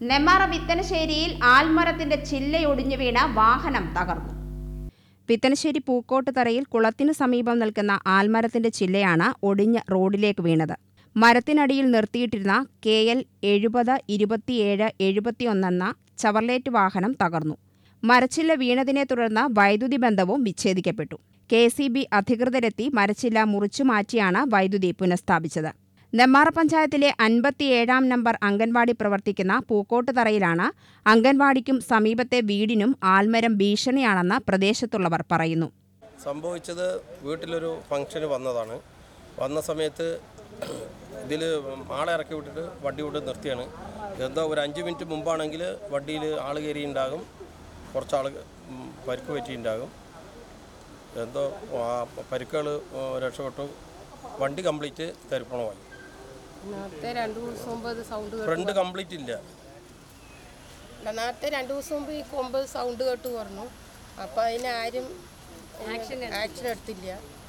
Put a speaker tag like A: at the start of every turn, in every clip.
A: നെമ്മാറ വിത്തനശ്ശേരിയിൽ ആൽമരത്തിന്റെ ചില്ലയൊടിഞ്ഞു വീണ വാഹനം തകർന്നു. വിത്തനശ്ശേരി പൂക്കോട്ടുതറയിൽ കുളത്തിനു സമീപം നിൽക്കുന്ന ആൽമരത്തിന്റെ ചില്ലയാണ് ഒടിഞ്ഞ് റോഡിലേക്ക് വീണത്. മരത്തിനടിയിൽ നിർത്തിയിട്ടിരുന്ന KL 702771 എന്ന ചവർലേറ്റ് വാഹനം തകർന്നു. മരച്ചില്ല വീണതിനെ തുടർന്ന് വൈദ്യുതി ബന്ധവും വിച്ഛേദിക്കപ്പെട്ടു. KCB അധികൃതരെത്തി മരച്ചില്ല മുറിച്ചുമാറ്റിയാണ് വൈദ്യുതി പുനഃസ്ഥാപിച്ചത്. നെമ്മാറ പഞ്ചായത്തിലെ 57-ാം നമ്പർ അംഗൻവാടി പ്രവർത്തിക്കുന്ന പൂക്കോട്ടുതറയിലാണ് അംഗൻവാടിക്കും സമീപത്തെ വീടിനും ആൽമരം ഭീഷണിയാണെന്ന് പ്രദേശത്തുള്ളവർ പറയുന്നു.
B: സംഭവിച്ചത് വീട്ടിലൊരു ഫംഗ്ഷന് വന്നതാണ്. വന്ന സമയത്ത് ഇതിൽ ആളെ ഇറക്കി വിട്ടിട്ട് വണ്ടി കൊണ്ട് നിർത്തിയാണ്. എന്തോ ഒരു 5 മിനിറ്റ് മുമ്പാണെങ്കിൽ വണ്ടിയിൽ ആൾ കയറിയുണ്ടാകും, കുറച്ചാൾ പരിക്ക് പറ്റിയിട്ടുണ്ടാകും. എന്തോ പരിക്കുകൾ രക്ഷപ്പെട്ടു. വണ്ടി കംപ്ലീറ്റ് തരിപ്പണമായി. ഫ്രണ്ട് കംപ്ലീറ്റ് ഇല്ല.
C: നേരത്തെ 2 ദിവസം മുമ്പ് ഈ കൊമ്പ് സൗണ്ട് കേട്ട് പറഞ്ഞു. അപ്പം അതിന് ആരും ആക്ഷൻ എടുത്തില്ല.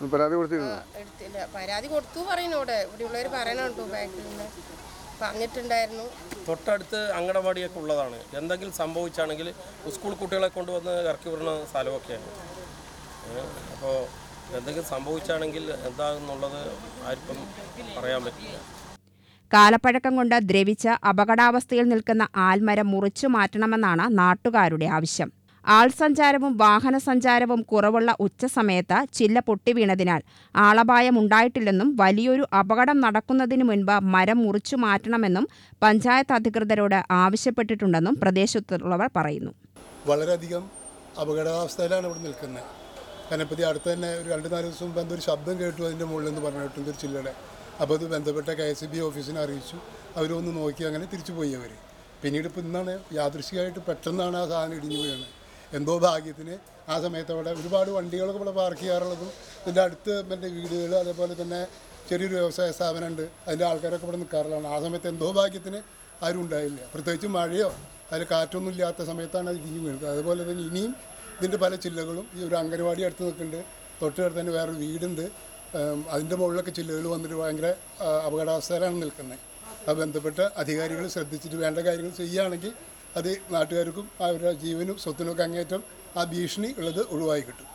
C: പരാതി കൊടുത്തു പറയുന്നോടെ ഇവിടെയുള്ളവർ പറയണുണ്ടോ ബാക്കിൽ നിന്ന് പറഞ്ഞിട്ടുണ്ടായിരുന്നു.
B: തൊട്ടടുത്ത് അങ്കണവാടിയൊക്കെ ഉള്ളതാണ്. എന്തെങ്കിലും സംഭവിച്ചാണെങ്കിൽ സ്കൂൾ കുട്ടികളെ കൊണ്ടുവന്ന് ഇറക്കി വിടുന്ന സ്ഥലമൊക്കെയാണ്. അപ്പോൾ എന്തെങ്കിലും സംഭവിച്ചാണെങ്കിൽ എന്താണെന്നുള്ളത് ആർക്കും പറയാൻ പറ്റില്ല.
A: കാലപ്പഴക്കം കൊണ്ട് ദ്രവിച്ച് അപകടാവസ്ഥയിൽ നിൽക്കുന്ന ആൽമരം മുറിച്ചു മാറ്റണമെന്നാണ് നാട്ടുകാരുടെ ആവശ്യം. ആൾസഞ്ചാരവും വാഹനസഞ്ചാരവും കുറവുള്ള ഉച്ചസമയത്ത് ചില്ല പൊട്ടിവീണതിനാൽ ആളപായമുണ്ടായിട്ടില്ലെന്നും വലിയൊരു അപകടം നടക്കുന്നതിന് മുൻപ് മരം മുറിച്ചു മാറ്റണമെന്നും പഞ്ചായത്ത് അധികൃതരോട് ആവശ്യപ്പെട്ടിട്ടുണ്ടെന്നും പ്രദേശത്തുള്ളവർ പറയുന്നു.
D: വളരെയധികം അപകടാവസ്ഥയിലാണ് ഇവിടെ നിൽക്കുന്നത്. കനപ്പതി അടുത്ത് തന്നെ ഒരു 2-4 ദിവസം മുമ്പ് എന്തൊരു ശബ്ദം കേട്ടു അതിൻ്റെ മുകളിൽ നിന്ന് പറഞ്ഞിട്ടുണ്ട് ഒരു ചില്ലയുടെ. അപ്പോൾ അത് ബന്ധപ്പെട്ട KCB ഓഫീസിനെ അറിയിച്ചു. അവരൊന്ന് നോക്കി അങ്ങനെ തിരിച്ചു പോയി അവർ. പിന്നീട് ഇപ്പോൾ ഇന്നാണ് യാദൃശ്ചികമായിട്ട് പെട്ടെന്നാണ് ആ സാധനം ഇടിഞ്ഞു വീഴുന്നത്. എന്തോ ഭാഗ്യത്തിന് ആ സമയത്ത് അവിടെ ഒരുപാട് വണ്ടികളൊക്കെ ഇവിടെ പാർക്ക് ചെയ്യാറുള്ളതും ഇതിൻ്റെ അടുത്ത് എൻ്റെ വീടുകൾ അതേപോലെ തന്നെ ചെറിയൊരു വ്യവസായ സ്ഥാപനമുണ്ട്. അതിൻ്റെ ആൾക്കാരൊക്കെ ഇവിടെ നിൽക്കാറുള്ളതാണ്. ആ സമയത്ത് എന്തോ ഭാഗ്യത്തിന് ആരും ഉണ്ടായില്ല. പ്രത്യേകിച്ച് മഴയോ അതിൽ കാറ്റൊന്നും ഇല്ലാത്ത സമയത്താണ് അത് ഇടിഞ്ഞു വീഴുന്നത്. അതുപോലെ തന്നെ ഇനിയും ഇതിൻ്റെ പല ചില്ലകളും ഈ ഒരു അംഗനവാടി അടുത്ത് നിൽക്കുന്നുണ്ട്. തൊട്ടടുത്ത് തന്നെ വേറൊരു വീടുണ്ട്. അതിൻ്റെ മുകളിലൊക്കെ ചില്ലകൾ വന്നിട്ട് ഭയങ്കര അപകടാവസ്ഥയിലാണ് നിൽക്കുന്നത്. അത് ബന്ധപ്പെട്ട അധികാരികൾ ശ്രദ്ധിച്ചിട്ട് വേണ്ട കാര്യങ്ങൾ ചെയ്യുകയാണെങ്കിൽ അത് നാട്ടുകാർക്കും അവരുടെ ജീവനും സ്വത്തിനൊക്കെ അങ്ങേറ്റം ആ ഭീഷണി ഉള്ളത് ഒഴിവായി കിട്ടും.